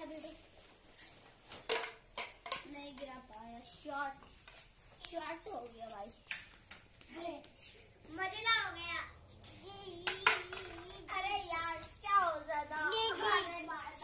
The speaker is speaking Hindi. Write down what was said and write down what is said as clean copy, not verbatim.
नहीं गिरा पाया, शॉर्ट हो गया भाई। अरे मजेला हो गया। अरे यार क्या हो जाता।